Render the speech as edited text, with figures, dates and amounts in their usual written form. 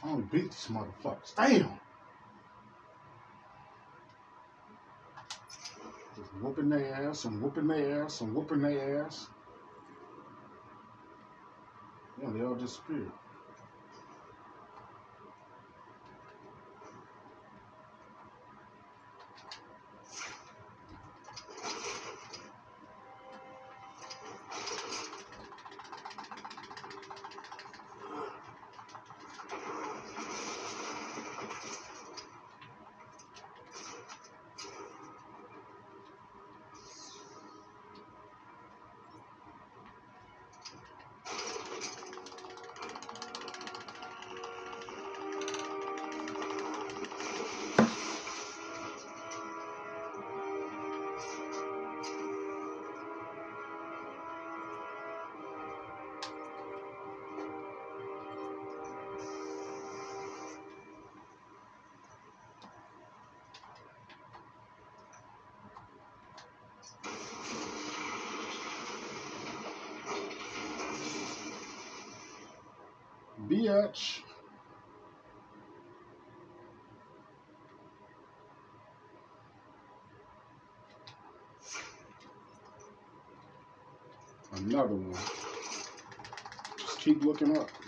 I only beat these motherfuckers. Damn. Just whooping their ass and whooping their ass and whooping their ass. Yeah, they all disappeared. Bitch. Another one. Just keep looking up.